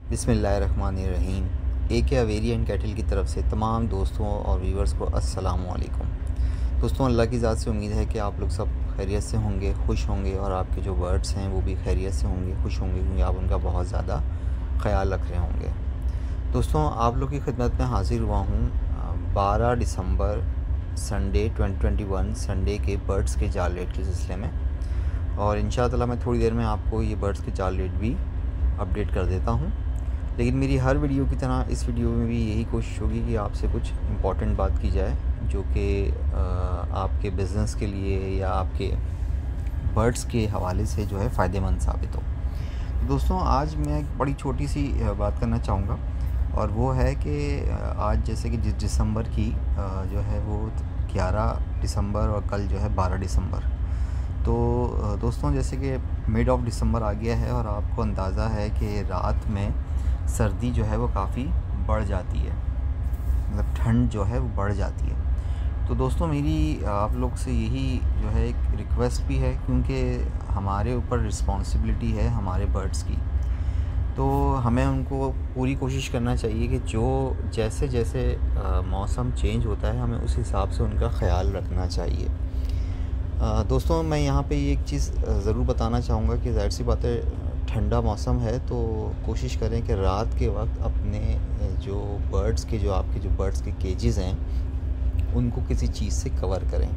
बिस्मिल्लाहिर्रहमानिर्रहीम। AK अवेरियन cattle की तरफ से तमाम दोस्तों और व्यूवर्स को अस्सलाम वालेकुम। दोस्तों, अल्लाह की ज़ात से उम्मीद है कि आप लोग सब खैरियत से होंगे, खुश होंगे और आपके जो बर्ड्स हैं वो भी खैरियत से होंगे, खुश होंगे, क्योंकि आप उनका बहुत ज़्यादा ख्याल रख रहे होंगे। दोस्तों, आप लोग की खिदमत में हाज़िर हुआ हूँ 12 दिसंबर संडे 2021 संडे के बर्ड्स के जाल रेट के सिलसिले में, और इंशाअल्लाह मैं थोड़ी देर में आपको ये बर्ड्स के जाल रेट भी अपडेट कर देता हूँ। लेकिन मेरी हर वीडियो की तरह इस वीडियो में भी यही कोशिश होगी कि आपसे कुछ इम्पॉर्टेंट बात की जाए जो कि आपके बिज़नेस के लिए या आपके बर्ड्स के हवाले से जो है फ़ायदेमंद साबित हो। दोस्तों, आज मैं एक बड़ी छोटी सी बात करना चाहूँगा, और वो है कि आज जैसे कि दिसंबर की जो है वो 11 दिसंबर और कल जो है 12 दिसंबर। तो दोस्तों, जैसे कि मिड ऑफ दिसंबर आ गया है और आपको अंदाज़ा है कि रात में सर्दी जो है वो काफ़ी बढ़ जाती है, मतलब ठंड जो है वो बढ़ जाती है। तो दोस्तों, मेरी आप लोग से यही जो है एक रिक्वेस्ट भी है, क्योंकि हमारे ऊपर रिस्पॉन्सिबिलिटी है हमारे बर्ड्स की। तो हमें उनको पूरी कोशिश करना चाहिए कि जो जैसे जैसे मौसम चेंज होता है हमें उस हिसाब से उनका ख्याल रखना चाहिए। दोस्तों, मैं यहाँ पे एक चीज़ ज़रूर बताना चाहूँगा कि ज़ाहिर सी बात है, ठंडा मौसम है तो कोशिश करें कि रात के वक्त अपने जो आपके जो बर्ड्स के केजेस हैं उनको किसी चीज़ से कवर करें।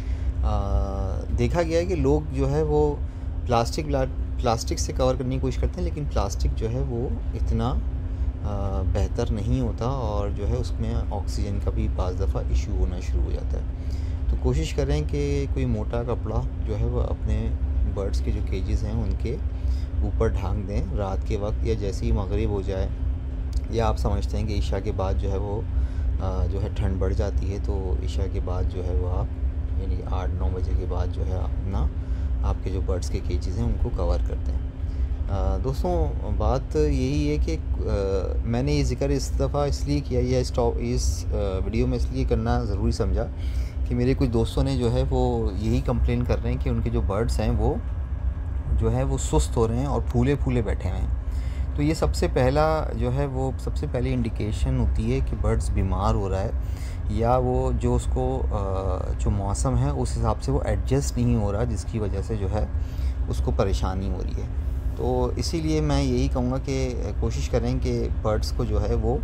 देखा गया है कि लोग जो है वो प्लास्टिक से कवर करने की कोशिश करते हैं, लेकिन प्लास्टिक जो है वो इतना बेहतर नहीं होता और जो है उसमें ऑक्सीजन का भी बाज़ दफ़ा इशू होना शुरू हो जाता है। तो कोशिश करें कि कोई मोटा कपड़ा जो है वो अपने बर्ड्स के जो केजेस हैं उनके ऊपर ढांक दें रात के वक्त, या जैसे ही मगरिब हो जाए या आप समझते हैं कि ईशा के बाद जो है वो जो है ठंड बढ़ जाती है, तो ईशा के बाद जो है वो आप यानी 8-9 बजे के बाद जो है अपना आपके जो बर्ड्स के केजेस हैं उनको कवर करते हैं। दोस्तों, बात यही है कि मैंने ये ज़िक्र इस दफ़ा इसलिए किया, या इस वीडियो में इसलिए करना ज़रूरी समझा कि मेरे कुछ दोस्तों ने जो है वो यही कंप्लेन कर रहे हैं कि उनके जो बर्ड्स हैं वो जो है वो सुस्त हो रहे हैं और फूले फूले बैठे हुए हैं। तो ये सबसे पहली इंडिकेशन होती है कि बर्ड्स बीमार हो रहा है, या वो जो उसको जो मौसम है उस हिसाब से वो एडजस्ट नहीं हो रहा, जिसकी वजह से जो है उसको परेशानी हो रही है। तो इसीलिए मैं यही कहूँगा कि कोशिश करें कि बर्ड्स को जो है वो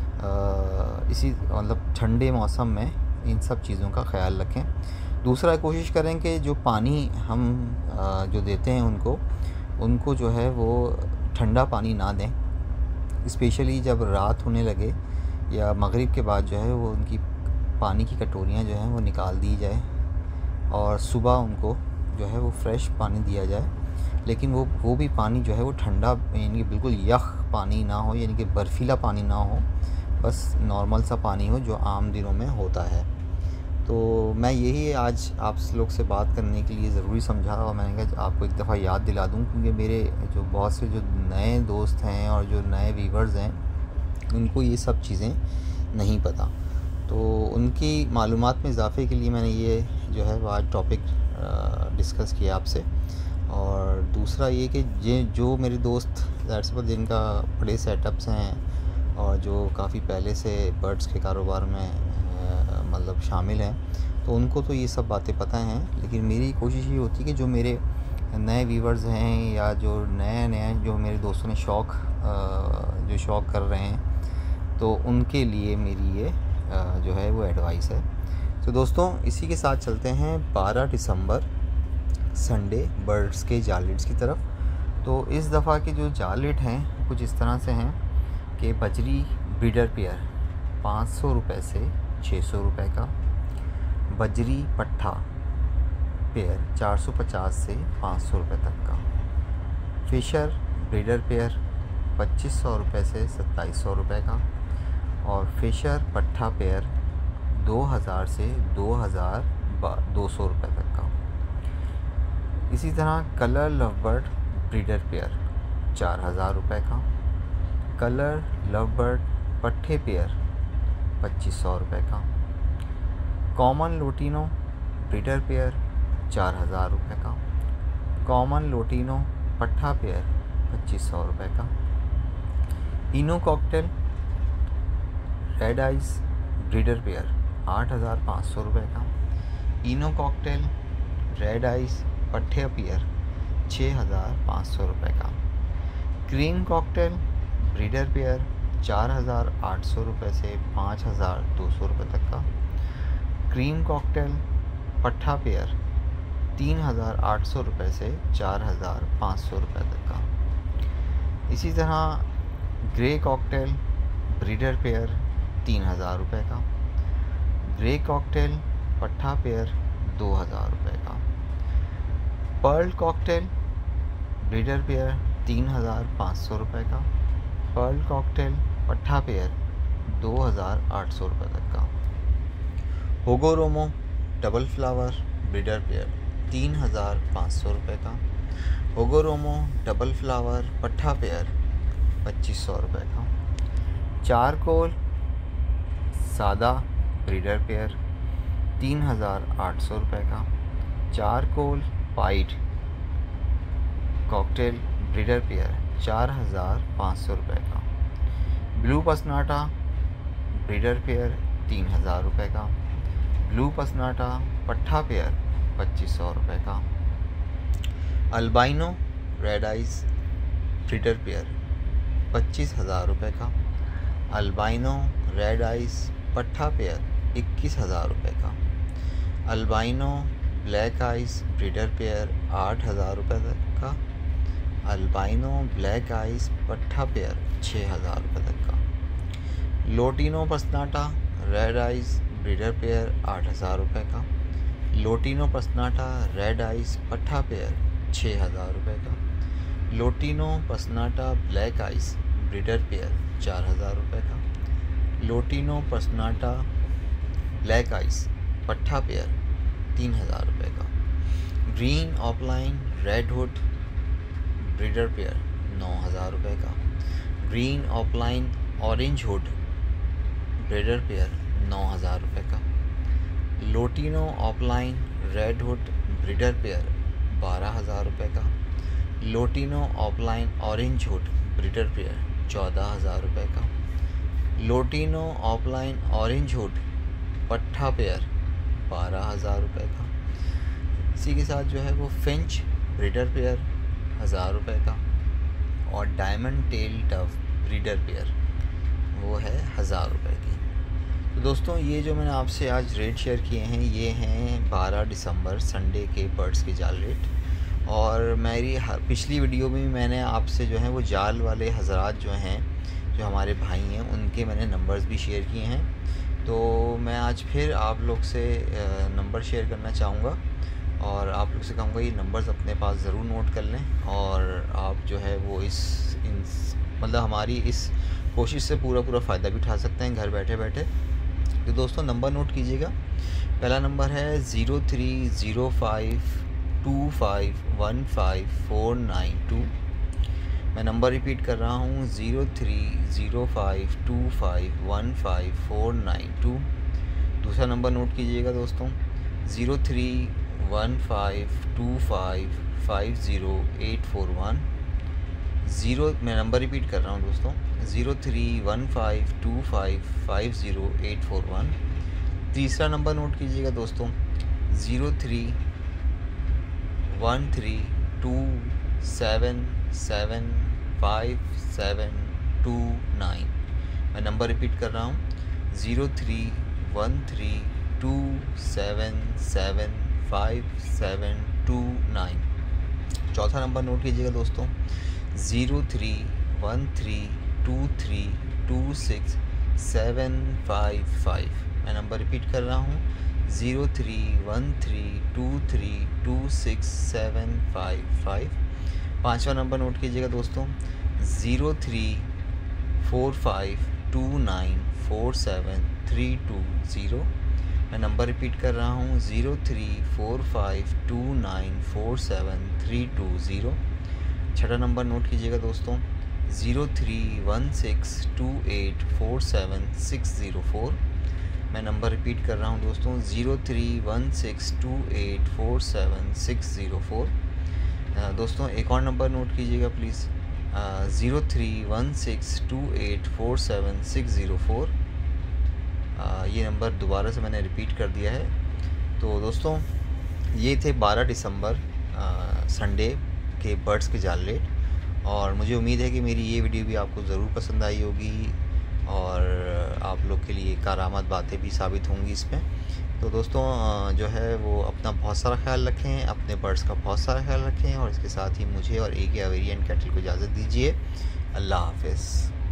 इसी मतलब ठंडे मौसम में इन सब चीज़ों का ख्याल रखें। दूसरा, कोशिश करें कि जो पानी हम जो देते हैं उनको जो है वो ठंडा पानी ना दें, स्पेशली जब रात होने लगे या मगरिब के बाद जो है वो उनकी पानी की कटोरियाँ जो हैं वो निकाल दी जाए और सुबह उनको जो है वो फ्रेश पानी दिया जाए। लेकिन वो भी पानी जो है वो ठंडा यानी कि बिल्कुल यख पानी ना हो, यानी कि बर्फ़ीला पानी ना हो, बस नॉर्मल सा पानी हो जो आम दिनों में होता है। तो मैं यही आज आप लोग से बात करने के लिए ज़रूरी समझा, और मैंने कहा आपको एक दफ़ा याद दिला दूं, क्योंकि मेरे जो बहुत से जो नए दोस्त हैं और जो नए व्यूवर्स हैं उनको ये सब चीज़ें नहीं पता। तो उनकी मालूमात में इजाफ़े के लिए मैंने ये जो है वो आज टॉपिक डिस्कस किया आपसे। और दूसरा ये कि जो मेरे दोस्त ज़ाहिर सी बात जिनका बड़े सेटअप्स हैं और जो काफ़ी पहले से बर्ड्स के कारोबार में मतलब शामिल हैं, तो उनको तो ये सब बातें पता हैं। लेकिन मेरी कोशिश ये होती है कि जो मेरे नए व्यूवर्स हैं या जो नए जो मेरे दोस्तों ने शौक़ कर रहे हैं, तो उनके लिए मेरी ये जो है वो एडवाइस है। तो दोस्तों, इसी के साथ चलते हैं 12 दिसंबर संडे बर्ड्स के जाल रेट्स की तरफ। तो इस दफ़ा के जो जाल रेट हैं कुछ इस तरह से हैं कि बजरी ब्रीडर पेयर 500 रुपये से 600 रुपये का, बजरी पट्ठा पेयर 450 से 500 रुपये तक का, फिशर ब्रीडर पेयर 2500 रुपये से 2700 रुपये का, और फिशर पट्ठा पेयर 2000 से 2200 रुपये तक का। इसी तरह कलर लवबर्ड ब्रीडर पेयर 4000 रुपये का, कलर लवबर्ड पट्ठे पेयर 2500 रुपये का, कॉमन लोटिनो ब्रीडर पेयर 4000 रुपये का, कॉमन लोटिनो पट्ठा पेयर 2500 रुपये का, ino cocktail red eyes breeder pair 8,500 रुपये का। इनो कॉकटेल रेड आइस पट्टे पेयर 6,500 रुपये का। क्रीम कॉकटेल ब्रीडर पेयर 4,800 रुपये से 5,200 रुपये तक का। क्रीम कॉकटेल पट्टा पेयर 3,800 रुपये से 4,500 रुपये तक का। इसी तरह ग्रे कॉकटेल ब्रीडर पेयर 3,000 रुपये का। ग्रे कॉकटेल पट्टा पेयर 2,000 रुपये का। पर्ल कॉकटेल ब्रीडर पेयर 3,500 रुपये का। पर्ल कॉकटेल पट्टा पेयर 2,800 रुपये तक का। Hagoromo double flower breeder pair 3,500 रुपये का। होगोरोमो डबल फ्लावर पट्टा पेयर 2,500 रुपये का। चारकोल सादा ब्रीडर पेयर 3,800 रुपये का। Charcoal white cocktail breeder pair 4,500 रुपये का। ब्लू पसनाटा ब्रीडर पेयर 3,000 रुपये का। ब्लू पसनाटा पट्टा पेयर 2,500 रुपये का। Albino red eyes breeder pair 25,000 रुपये का। अल्बाइनो रेड आइस पट्टा पेयर 21,000 रुपये का। Albino black eyes breeder pair 8,000 रुपये तक का। अल्बाइनो ब्लैक आइस पट्टा पेयर 6,000 रुपये तक का। लोटिनो पसनाटा रेड आइस ब्रीडर पेयर 8,000 रुपये का। लोटिनो पसनाटा रेड आइस पट्टा पेयर 6,000 रुपये का। लोटिनो पसनाटा ब्लैक आइस ब्रीडर पेयर 4,000 रुपये का। लोटिनो पसनाटा ब्लैक आइस पट्टा पेयर 3,000 रुपये का। Green offline red hood breeder pair 9,000 रुपये का। Green offline orange hood breeder pair 9,000 रुपये का। Lutino offline red hood breeder pair 12,000 रुपये का। Lutino offline orange hood breeder pair 14,000 रुपये का। लोटिनो ऑफलाइन ऑरेंज हुड पट्टा पेयर 12,000 रुपये का। इसी के साथ जो है वो फिंच ब्रीडर पेयर 1,000 रुपये का। और diamond tail dove breeder pair वो है 1,000 रुपये की। तो दोस्तों ये जो मैंने आपसे आज रेट शेयर किए हैं ये हैं 12 दिसंबर संडे के बर्ड्स के जाल रेट। और मेरी पिछली वीडियो में मैंने आपसे जो है वो जाल वाले हज़रात जो हैं जो हमारे भाई हैं उनके मैंने नंबर्स भी शेयर किए हैं। तो मैं आज फिर आप लोग से नंबर शेयर करना चाहूँगा और आप लोग से कहूँगा ये नंबर्स अपने पास ज़रूर नोट कर लें और आप जो है वो मतलब हमारी इस कोशिश से पूरा फ़ायदा भी उठा सकते हैं घर बैठे बैठे। तो दोस्तों नंबर नोट कीजिएगा। पहला नंबर है 030525154992। मैं नंबर रिपीट कर रहा हूँ 030525154992। दूसरा नंबर नोट कीजिएगा दोस्तों 03152550,841। मैं नंबर रिपीट कर रहा हूँ दोस्तों 03152550,841। तीसरा नंबर नोट कीजिएगा दोस्तों 03132775,729। मैं नंबर रिपीट कर रहा हूँ 03132775,729। चौथा नंबर नोट कीजिएगा दोस्तों 03132326,755। मैं नंबर रिपीट कर रहा हूँ 03132326,755। पांचवा नंबर नोट कीजिएगा दोस्तों 03452947,320। मैं नंबर रिपीट कर रहा हूँ 03452947,320। छठा नंबर नोट कीजिएगा दोस्तों 03162847,604। मैं नंबर रिपीट कर रहा हूँ दोस्तों 03162847,604। दोस्तों एक और नंबर नोट कीजिएगा प्लीज़ 0316284760 ये नंबर दोबारा से मैंने रिपीट कर दिया है। तो दोस्तों ये थे 12 दिसंबर संडे के बर्ड्स के जाल रेट, और मुझे उम्मीद है कि मेरी ये वीडियो भी आपको ज़रूर पसंद आई होगी और आप लोग के लिए कारामद बातें भी साबित होंगी इसमें। तो दोस्तों जो है वो अपना बहुत सारा ख्याल रखें, अपने बर्ड्स का बहुत सारा ख्याल रखें, और इसके साथ ही मुझे और एक या वेरिएंट कैटल को इजाज़त दीजिए। अल्लाह हाफ़िज़।